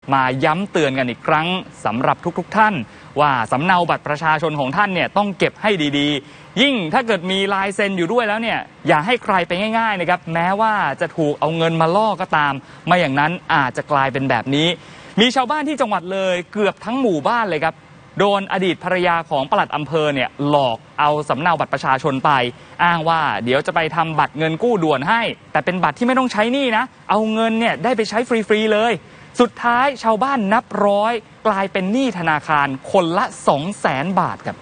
มาย้ำเตือนกันอีกครั้งสำหรับทุกท่านว่าสำเนาบัตรประชาชนของท่านเนี่ยต้องเก็บให้ดีๆยิ่งถ้าเกิดมีลายเซ็นอยู่ด้วยแล้วเนี่ยอย่าให้ใครไปง่ายๆนะครับแม้ว่าจะถูกเอาเงินมาล่อก็ตามไม่อย่างนั้นอาจจะกลายเป็นแบบนี้มีชาวบ้านที่จังหวัดเลยเกือบทั้งหมู่บ้านเลยครับโดนอดีตภรรยาของปลัดอำเภอเนี่ยหลอกเอาสำเนาบัตรประชาชนไปอ้างว่าเดี๋ยวจะไปทำบัตรเงินกู้ด่วนให้แต่เป็นบัตรที่ไม่ต้องใช้หนี้นะเอาเงินเนี่ยได้ไปใช้ฟรีๆเลยสุดท้ายชาวบ้านนับร้อยกลายเป็นหนี้ธนาคารคนละ 200,000 บาทครับ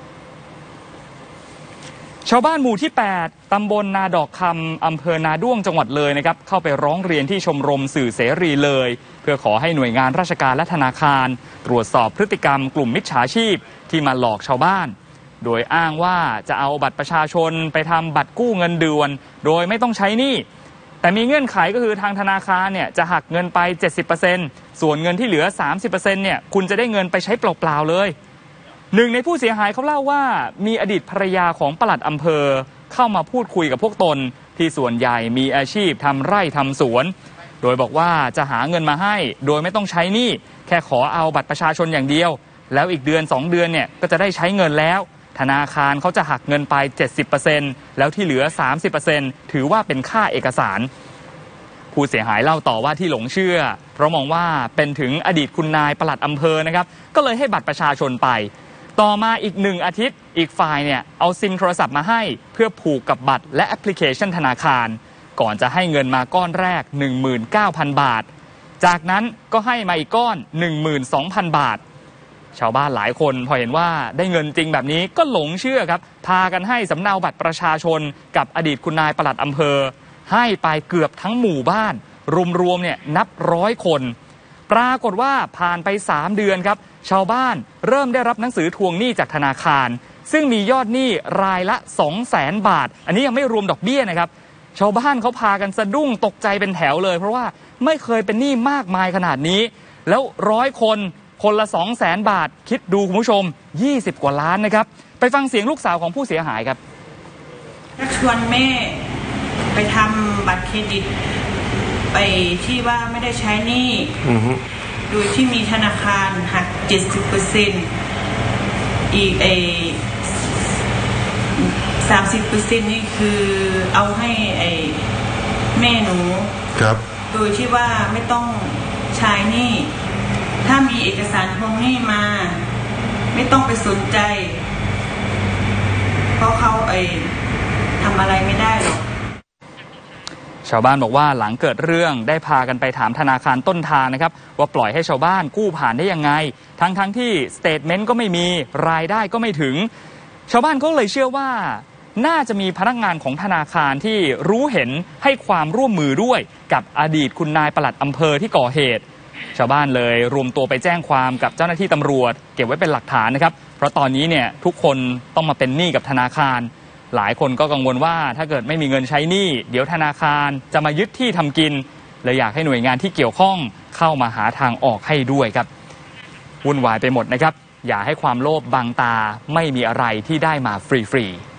ชาวบ้านหมู่ที่8ตำบลนาดอกคำอำเภอนาด้วงจังหวัดเลยนะครับเข้าไปร้องเรียนที่ชมรมสื่อเสรีเลยเพื่อขอให้หน่วยงานราชการและธนาคารตรวจสอบพฤติกรรมกลุ่มมิจฉาชีพที่มาหลอกชาวบ้านโดยอ้างว่าจะเอาบัตรประชาชนไปทำบัตรกู้เงินด่วนโดยไม่ต้องใช้หนี้แต่มีเงื่อนไขก็คือทางธนาคารเนี่ยจะหักเงินไป 70% ส่วนเงินที่เหลือ 30% เนี่ยคุณจะได้เงินไปใช้เปล่าๆเลยหนึ่งในผู้เสียหายเขาเล่าว่ามีอดีตภรรยาของปลัดอำเภอเข้ามาพูดคุยกับพวกตนที่ส่วนใหญ่มีอาชีพทำไร่ทำสวนโดยบอกว่าจะหาเงินมาให้โดยไม่ต้องใช้หนี้แค่ขอเอาบัตรประชาชนอย่างเดียวแล้วอีกเดือน2เดือนเนี่ยก็จะได้ใช้เงินแล้วธนาคารเขาจะหักเงินไป 70% แล้วที่เหลือ 30% ถือว่าเป็นค่าเอกสารผู้เสียหายเล่าต่อว่าที่หลงเชื่อเพราะมองว่าเป็นถึงอดีตคุณนายปลัดอำเภอนะครับก็เลยให้บัตรประชาชนไปต่อมาอีก1 อาทิตย์อีกฝ่ายเนี่ยเอาซิมโทรศัพท์มาให้เพื่อผูกกับบัตรและแอปพลิเคชันธนาคารก่อนจะให้เงินมาก้อนแรก 19,000 บาทจากนั้นก็ให้มาอีกก้อน 12,000 บาทชาวบ้านหลายคนพอเห็นว่าได้เงินจริงแบบนี้ก็หลงเชื่อครับพากันให้สำเนาบัตรประชาชนกับอดีตคุณนายปลัดอำเภอให้ไปเกือบทั้งหมู่บ้านรวมๆเนี่ยนับ100 คนปรากฏว่าผ่านไป3 เดือนครับชาวบ้านเริ่มได้รับหนังสือทวงหนี้จากธนาคารซึ่งมียอดหนี้รายละ 200,000 บาทอันนี้ยังไม่รวมดอกเบี้ยนะครับชาวบ้านเขาพากันสะดุ้งตกใจเป็นแถวเลยเพราะว่าไม่เคยเป็นหนี้มากมายขนาดนี้แล้ว100 คนคนละ 200,000 บาทคิดดูคุณผู้ชม20 กว่าล้านนะครับไปฟังเสียงลูกสาวของผู้เสียหายครับชวนแม่ไปทำบัตรเครดิตไปที่ว่าไม่ได้ใช้หนี้โดยที่มีธนาคารหัก 70% อีก30% นี่คือเอาให้แม่หนูครับโดยที่ว่าไม่ต้องใช้หนี้ถ้ามีเอกสารทวงหนี้มาไม่ต้องไปสนใจเพราะเขาทำอะไรไม่ได้หรอกชาวบ้านบอกว่าหลังเกิดเรื่องได้พากันไปถามธนาคารต้นทางนะครับว่าปล่อยให้ชาวบ้านกู้ผ่านได้ยังไงทั้งที่สเตทเมนต์ก็ไม่มีรายได้ก็ไม่ถึงชาวบ้านก็เลยเชื่อว่าน่าจะมีพนักงานของธนาคารที่รู้เห็นให้ความร่วมมือด้วยกับอดีตคุณนายปลัดอำเภอที่ก่อเหตุชาวบ้านเลยรวมตัวไปแจ้งความกับเจ้าหน้าที่ตำรวจเก็บไว้เป็นหลักฐานนะครับเพราะตอนนี้เนี่ยทุกคนต้องมาเป็นหนี้กับธนาคารหลายคนก็กังวลว่าถ้าเกิดไม่มีเงินใช้หนี้เดี๋ยวธนาคารจะมายึดที่ทำกินเลยอยากให้หน่วยงานที่เกี่ยวข้องเข้ามาหาทางออกให้ด้วยครับวุ่นวายไปหมดนะครับอย่าให้ความโลภบังตาไม่มีอะไรที่ได้มาฟรีๆ